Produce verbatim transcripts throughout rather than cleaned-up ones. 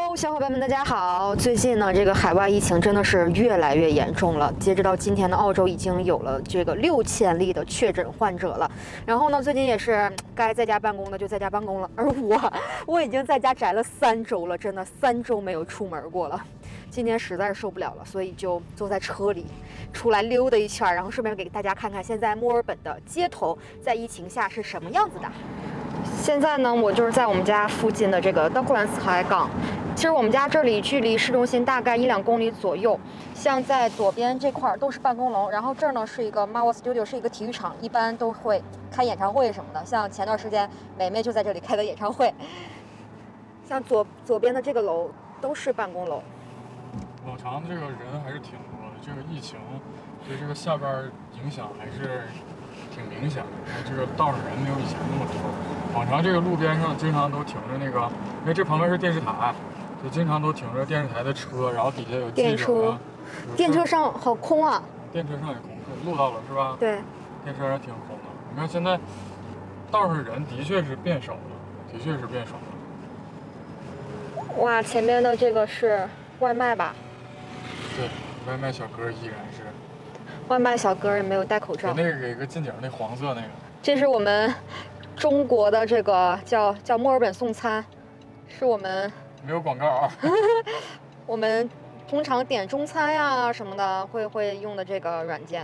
Hello， 小伙伴们，大家好。最近呢，这个海外疫情真的是越来越严重了。截止到今天呢，澳洲已经有了这个六千例的确诊患者了。然后呢，最近也是该在家办公的就在家办公了，而我我已经在家宅了三周了，真的三周没有出门过了。今天实在是受不了了，所以就坐在车里出来溜达一圈，然后顺便给大家看看现在墨尔本的街头在疫情下是什么样子的。现在呢，我就是在我们家附近的这个 Docklands 海港。其实我们家这里距离市中心大概一两公里左右。像在左边这块都是办公楼，然后这儿呢是一个 Marvel Studio， 是一个体育场，一般都会开演唱会什么的。像前段时间美美就在这里开的演唱会。像左左边的这个楼都是办公楼。 往常这个人还是挺多的，这个疫情对这个下班影响还是挺明显的。这个道上人没有以前那么多。往常这个路边上经常都停着那个，因为这旁边是电视台，就经常都停着电视台的车，然后底下有记者啊。 电车上好空啊！ 电车上也空，录到了是吧？ 对。 电车上挺空的。你看现在道上人的确是变少了，的确是变少了。 哇，前面的这个是外卖吧？ 对，外卖小哥依然是。 外卖小哥也没有戴口罩。 给那个给个近景，那黄色那个。 这是我们中国的这个叫叫墨尔本送餐，是我们没有广告啊。 我们通常点中餐呀什么的会会用的这个软件。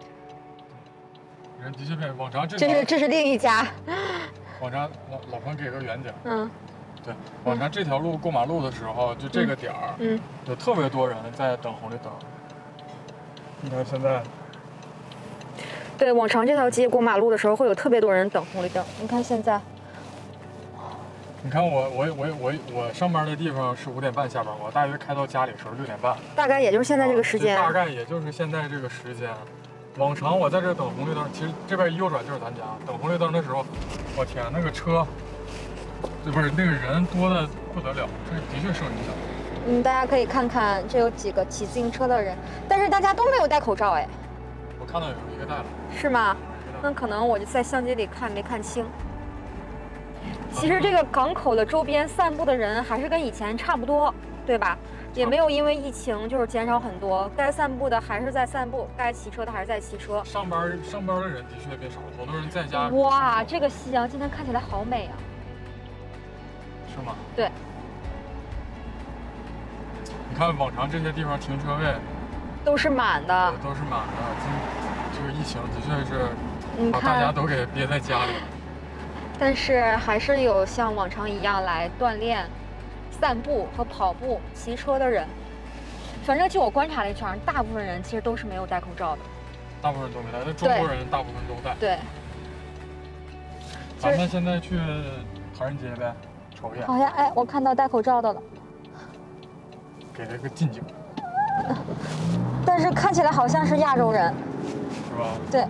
人的确变，往常这这是这是另一家。 往常老老彭给个远景。 嗯。对， 往常这条路过马路的时候，就这个点儿， 嗯， 有特别多人在等红绿灯。你看现在。 对，往常这条街过马路的时候会有特别多人等红绿灯。你看现在。 你看我我我我我上班的地方是五点半下班，我大约开到家里的时候六点半。大概也就是现在这个时间。 大概也就是现在这个时间。往常我在这等红绿灯，其实这边一右转就是咱家。等红绿灯的时候，我天，那个车。这不是那个人多的不得了，这的确受影响。 嗯，大家可以看看，这有几个骑自行车的人，但是大家都没有戴口罩哎。 我看到有一个戴了。 是吗？那可能我就在相机里看没看清。其实这个港口的周边散步的人还是跟以前差不多，对吧？也没有因为疫情就是减少很多，该散步的还是在散步，该骑车的还是在骑车。 上班上班的人的确变少了，好多人在家。 哇，这个夕阳今天看起来好美啊！ 是吗？ 对。 你看往常这些地方停车位都是满的， 都是满的。今这个疫情的确是把大家都给憋在家里。 但是还是有像往常一样来锻炼、散步和跑步、骑车的人。反正就我观察了一圈，大部分人其实都是没有戴口罩的。 大部分人都没戴，那中国人大部分都戴。 对。 咱们现在去唐人街呗。 好呀，哎，我看到戴口罩的了， 给了个近景， 但是看起来好像是亚洲人， 是吧？ 对。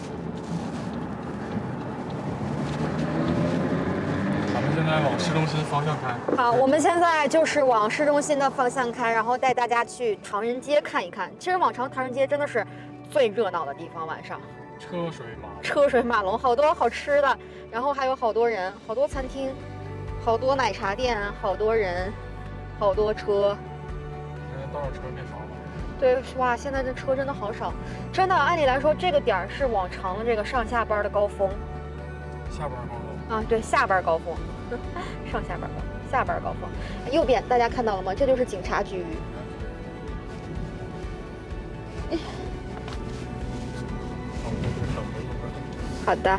咱们现在往市中心方向开。 好，我们现在就是往市中心的方向开，然后带大家去唐人街看一看。其实往常唐人街真的是最热闹的地方，晚上车水马龙， 车水马龙，好多好吃的，然后还有好多人，好多餐厅。好多奶茶店，好多人，好多车。 现在道上车变少了。 对，哇，现在这车真的好少。真的，按理来说，这个点儿是往常的这个上下班的高峰。 下班高峰。 啊，对，下班高峰，上下班高峰，下班高峰。右边大家看到了吗？这就是警察局。好的。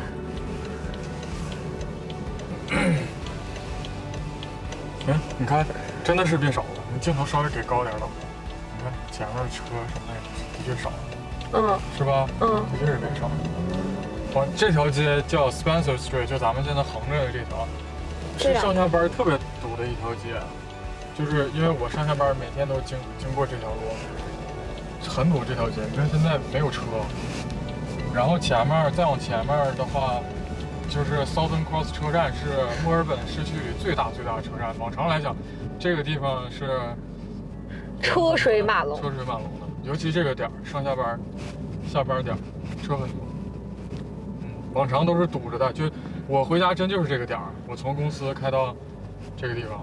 嗯，你看，真的是变少了。你镜头稍微给高点了，你看前面的车什么的的确少了， 嗯， 是吧？ 嗯， 的确是变少了。往这条街叫 Spencer Street， 就咱们现在横着的这条，是上下班特别堵的一条街。就是因为我上下班每天都经经过这条路，很堵这条街。你看现在没有车，然后前面再往前面的话。就是 Southern Cross 车站是墨尔本市区里最大最大的车站。往常来讲，这个地方是车水马龙， 车水马龙的。尤其这个点儿，上下班、下班点儿，车很多。嗯，往常都是堵着的。就我回家真就是这个点儿，我从公司开到这个地方，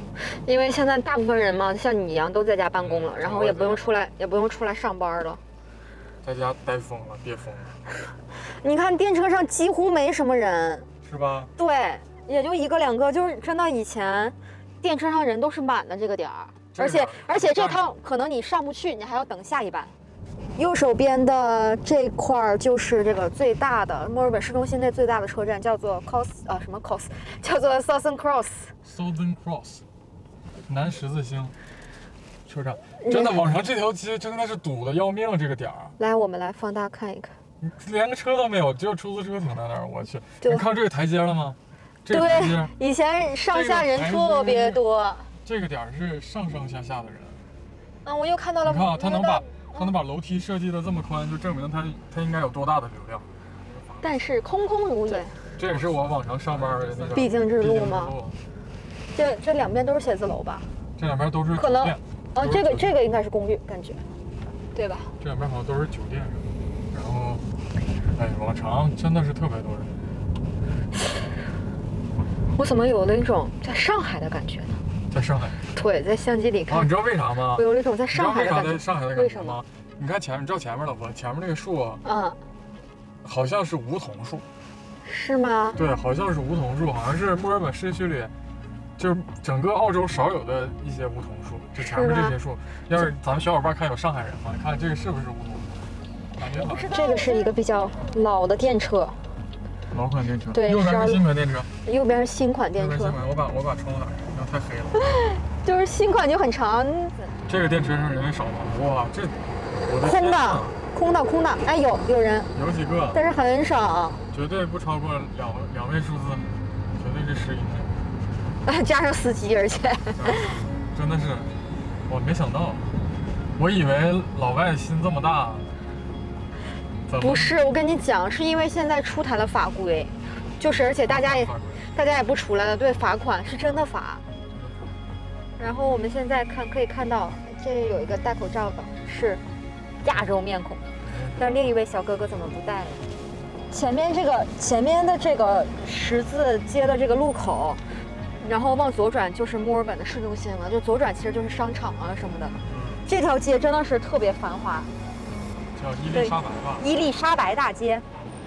因为现在大部分人嘛，像你一样都在家办公了，然后也不用出来，也不用出来上班了， 在家待疯了，憋疯了。 你看电车上几乎没什么人， 是吧？ 对，也就一个两个，就是真的以前电车上人都是满的这个点儿，而且而且这趟可能你上不去，你还要等下一班。右手边的这块儿就是这个最大的墨尔本市中心内最大的车站，叫做 Cos 啊什么 Cos， 叫做 Southern Cross。Southern Cross， 南十字星车站。真的，往常这条街真的是堵得要命，这个点儿。 来，我们来放大看一看。 连个车都没有，只有出租车停在那儿。我去，你看这个台阶了吗？这个台阶， 以前上下人特别多。 这个点儿是上上下下的人。 啊，我又看到了。 你看，他能把他能把楼梯设计的这么宽，就证明他他应该有多大的流量。 但是空空如也。 这也是我往常上班的那个必经之路吗？这这两边都是写字楼吧？ 这两边都是可能。哦，这个这个应该是公寓，感觉，对吧？ 这两边好像都是酒店。然后，哎，往常真的是特别多人。 我怎么有了一种在上海的感觉呢？ 在上海。 对，在相机里看。 啊，你知道为啥吗？ 我有一种在上海的感觉。 在上海的感觉吗？你看前面，你照前面了不？前面那个树啊，嗯，好像是梧桐树。 是吗？ 对，好像是梧桐树，好像是墨尔本市区里，就是整个澳洲少有的一些梧桐树。这前面这些树，要是咱们小伙伴看有上海人吗？你看这个是不是梧桐树？感觉好。 这个是一个比较老的电车。 老款电车。 对， 右边是新款电车。 右边是新款电车。 新款，我把我把窗户打开，太黑了。 就是新款就很长。 这个电车上人少吗？哇，这空的，空的，空的。哎，有有人。 有几个， 但是很少。 绝对不超过两两位数字，绝对是十以内。 加上司机，而且。 真的是，我没想到，我以为老外心这么大。 不是，我跟你讲，是因为现在出台了法规，就是而且大家也大家也不出来了，对，罚款是真的罚。然后我们现在看可以看到，这里有一个戴口罩的，是亚洲面孔，但另一位小哥哥怎么不戴了？前面这个前面的这个十字街的这个路口。然后往左转就是墨尔本的市中心了，就左转其实就是商场啊什么的。这条街真的是特别繁华， 叫伊丽莎白吧？ 伊丽莎白大街。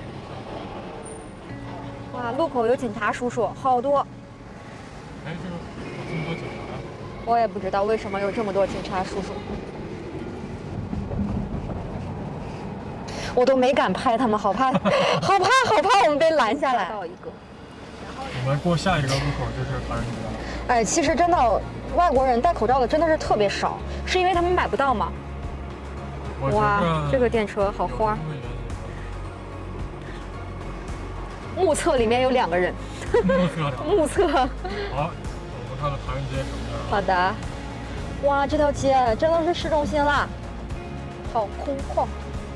哇，路口有警察叔叔，好多。 哎，这个有这么多警察？ 我也不知道为什么有这么多警察叔叔，我都没敢拍他们，好怕，好怕，好怕我们被拦下来。到一个。 我们过下一个路口就是唐人街了。 哎，其实真的，外国人戴口罩的真的是特别少，是因为他们买不到吗？哇，这个电车好花。目测里面有两个人。 目测。 目测。 好，我们看看唐人街什么样。 好的。哇，这条街真的是市中心啦，好空旷。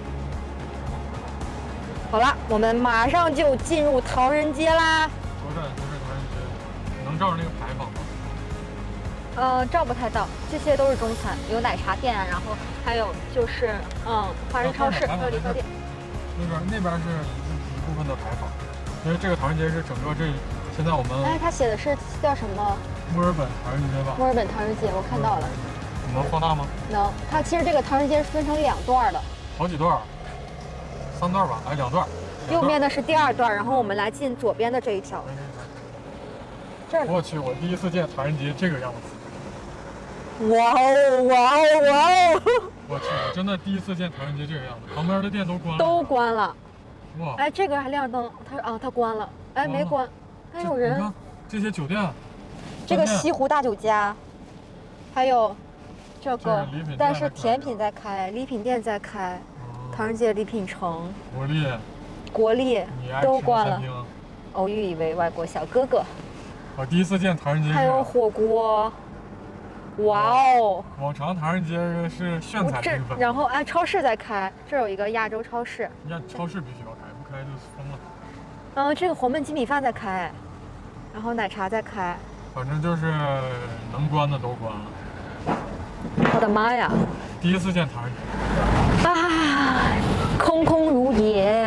好了，我们马上就进入唐人街啦。 左转就是唐人街，能照着那个牌坊吗？ 呃，照不太到，这些都是中餐，有奶茶店啊，然后还有就是嗯，华人超市，还有理发店。 那边那边是一部分的牌坊，因为这个唐人街是整个这现在我们。 哎，他写的是叫什么？ 墨尔本唐人街吧。 墨尔本唐人街，我看到了。 你能放大吗？ 能。它其实这个唐人街是分成两段的。 好几段。三段吧，哎，两段。 右面的是第二段，然后我们来进左边的这一条。这儿。 我去，我第一次见唐人街这个样子。 哇哦哇哦哇哦！ 我去，我真的第一次见唐人街这个样子，旁边的店都关了。 都关了。 哇！ 哎，这个还亮灯，它啊，它关了。哎，没关，还有人。 你看这些酒店。 这个西湖大酒家，还有这个，但是甜品在开，礼品店在开。唐人街礼品城、 国立、 国立都关了。偶遇一位外国小哥哥。 我第一次见唐人街。 还有火锅，哇哦！ 往常唐人街是炫彩缤纷。 然后哎，超市在开，这有一个亚洲超市。 亚超市必须要开，不开就疯了。 嗯，这个黄焖鸡米饭在开，然后奶茶在开。 反正就是能关的都关了。 我的妈呀！ 第一次见唐人街。 啊，空空如也，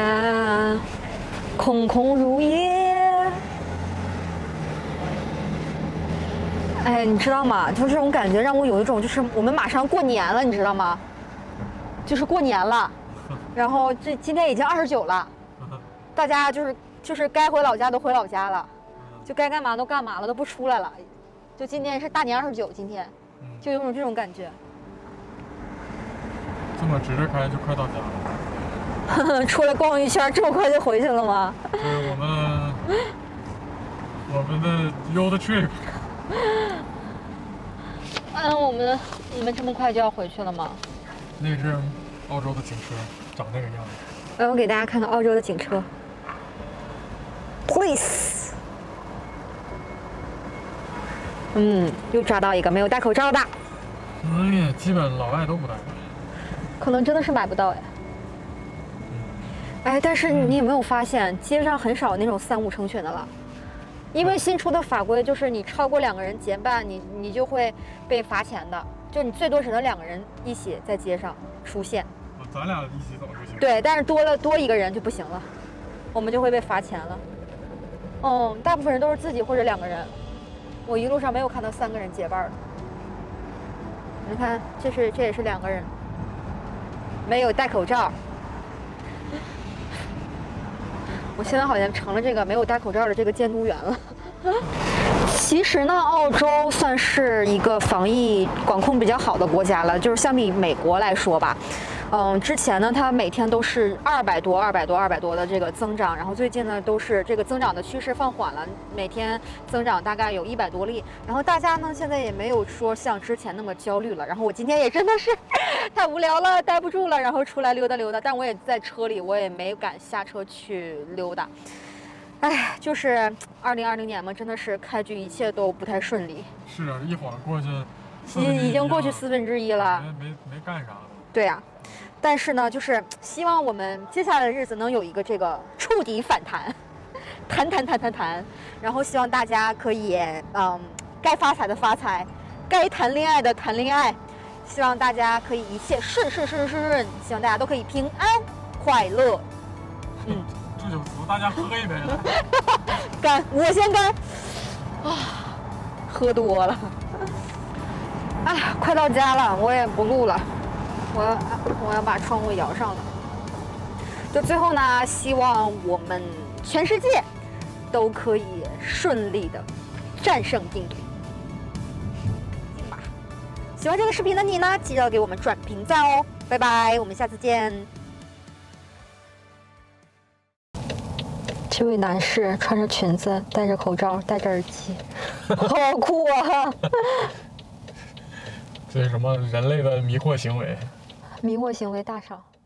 空空如也。 哎，你知道吗？就这种感觉让我有一种，就是我们马上过年了，你知道吗？就是过年了，然后这今天已经二十九了，大家就是就是该回老家都回老家了，就该干嘛都干嘛了，都不出来了。就今天是大年二十九，今天就有种这种感觉。 这么直着开就快到家了。 出来逛一圈，这么快就回去了吗？ 对，我们我们的 road trip。 嗯，我们你们这么快就要回去了吗？ 那是澳洲的警车，长那个样子。 来，我给大家看看澳洲的警车。Police。嗯，又抓到一个没有戴口罩的。 哎呀，基本老外都不戴。 可能真的是买不到哎。哎，但是你有没有发现，街上很少那种三五成群的了？因为新出的法规就是你超过两个人结伴，你你就会被罚钱的，就你最多只能两个人一起在街上出现。 哦，咱俩一起走就行。 对，但是多了多一个人就不行了，我们就会被罚钱了。嗯，大部分人都是自己或者两个人，我一路上没有看到三个人结伴的。你看，这是这也是两个人，没有戴口罩。我现在好像成了这个没有戴口罩的这个监督员了。其实呢，澳洲算是一个防疫管控比较好的国家了，就是相比美国来说吧。嗯，之前呢，它每天都是二百多、二百多、二百多的这个增长，然后最近呢，都是这个增长的趋势放缓了，每天增长大概有一百多例。然后大家呢，现在也没有说像之前那么焦虑了。然后我今天也真的是太无聊了，待不住了，然后出来溜达溜达。但我也在车里，我也没敢下车去溜达。哎，就是二零二零年嘛，真的是开局一切都不太顺利。 是啊，一晃过去， 已已经过去四分之一了， 没没没干啥。 对呀、啊。但是呢，就是希望我们接下来的日子能有一个这个触底反弹，弹弹弹弹弹，然后希望大家可以，嗯，该发财的发财，该谈恋爱的谈恋爱，希望大家可以一切顺顺顺顺顺，希望大家都可以平安快乐。 嗯，祝酒词，大家喝一杯了。 干，我先干。啊，喝多了。哎，快到家了，我也不录了。我要我要把窗户摇上了。就最后呢，希望我们全世界都可以顺利的战胜病毒。吧，喜欢这个视频的你呢，记得给我们转评赞哦。拜拜，我们下次见。这位男士穿着裙子，戴着口罩，戴着耳机，好酷啊！ 这是什么人类的迷惑行为？ 迷惑行为大赏。